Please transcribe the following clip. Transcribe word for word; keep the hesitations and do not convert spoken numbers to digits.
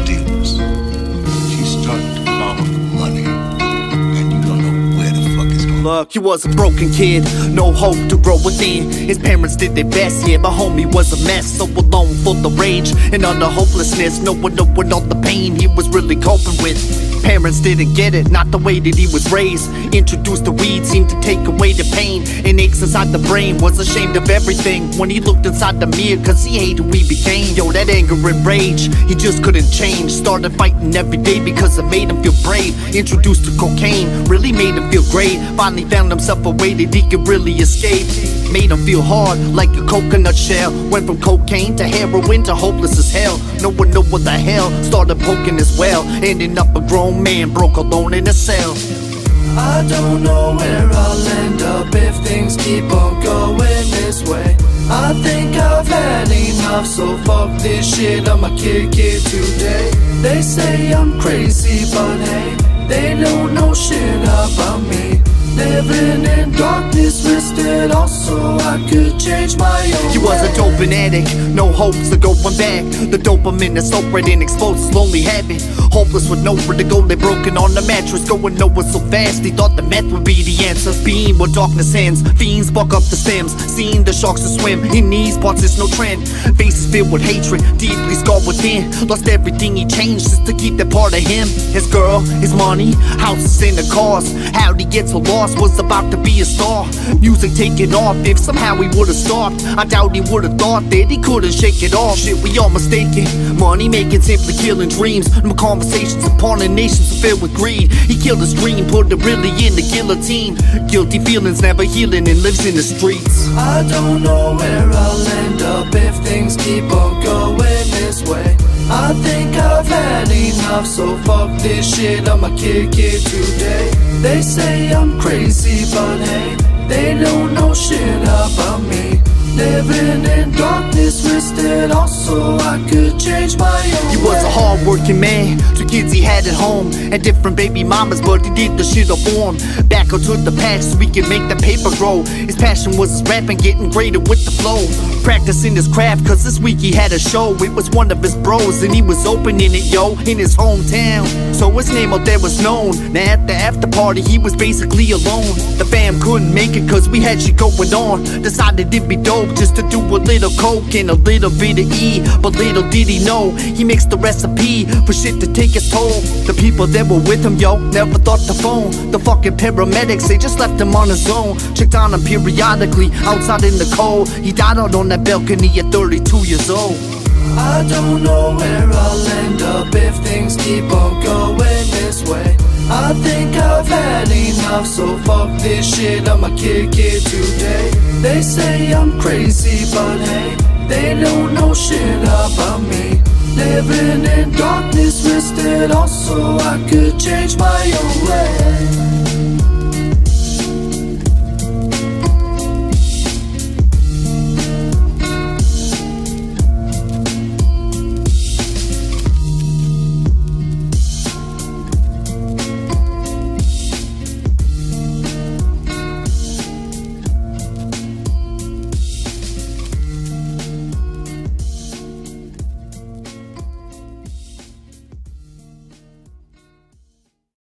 dealers. She started to follow the money, and you don't know where the fuck it's going. Look, he was a broken kid, no hope to grow within. His parents did their best, yeah, but homie was a mess. So alone, full of rage and under hopelessness. No one knowing all the pain he was really coping with. Parents didn't get it, not the way that he was raised. Introduced to weed, seemed to take away the pain and aches inside the brain. Was ashamed of everything when he looked inside the mirror, cause he hated who he became. Yo, that anger and rage, he just couldn't change. Started fighting every day because it made him feel brave. Introduced to cocaine, really made him feel great. Finally found himself a way that he could really escape. Made him feel hard like a coconut shell. Went from cocaine to heroin to hopeless as hell. No one knew what the hell, started poking as well. Ending up a grown man, broke alone in a cell. I don't know where I'll end up if things keep on going this way. I think I've had enough, so fuck this shit, I'ma kick it today. They say I'm crazy, but hey, they don't know shit about me. Living in darkness, risked it all so I could change my own. He was a doping addict, no hopes of going back. The dopamine is so red and exposed his lonely habit. Hopeless with nowhere to go, they broken on the mattress. Going nowhere so fast, he thought the meth would be the answer. Being where darkness ends, fiends buck up the stems. Seeing the sharks to swim, in these parts it's no trend. Faces filled with hatred, deeply scarred within. Lost everything he changed just to keep that part of him. His girl, his money, houses and the cars. How'd he get so lost, was about to be a star. Music taking off, if somehow he would've stopped, I doubt he would've thought that he couldn't shake it off. Shit, we all mistaken, money making simply killing dreams. No conversations upon the nations are filled with greed. He killed his dream, put it really in the guillotine. Guilty feelings never healing and lives in the streets. I don't know where I'll end up if things keep on going this way. I think I've had enough, so fuck this shit, I'ma kick it today. They say I'm crazy, but hey, they don't know shit about me. Living in darkness, risked it all so I could change my own. He was a hard-working man, two kids he had at home, and different baby mamas, but he did the shit up for him. Back onto the past so he could make the paper grow. His passion was his rapping, getting greater with the flow. Practicing his craft, cause this week he had a show. It was one of his bros, and he was opening it, yo, in his hometown. So his name out there was known. Now at the after party, he was basically alone. The fam couldn't make it cause we had shit going on. Decided it'd be dope just to do a little coke and a little bit of E. But little did he know, he mixed the recipe for shit to take its toll. The people that were with him, yo, never thought to phone. The fucking paramedics, they just left him on his own. Checked on him periodically, outside in the cold. He died out on that balcony at thirty-two years old. I don't know where I'll end up if things keep on going this way. I think I've had enough, so fuck this shit, I'ma kick it today. They say I'm crazy, but hey, they don't know shit about me. Living in darkness, risked it all so I could change my own way.